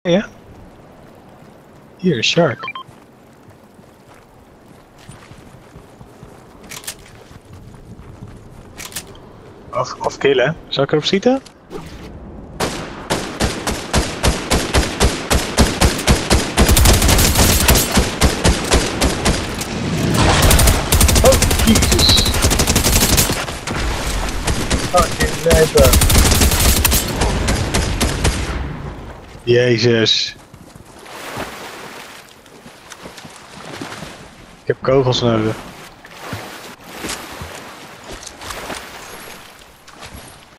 Ja? Hier, een shark. Of killen. Zal ik erop schieten? Oh, jezus. Fucking lijper. Jezus. Ik heb kogels nodig.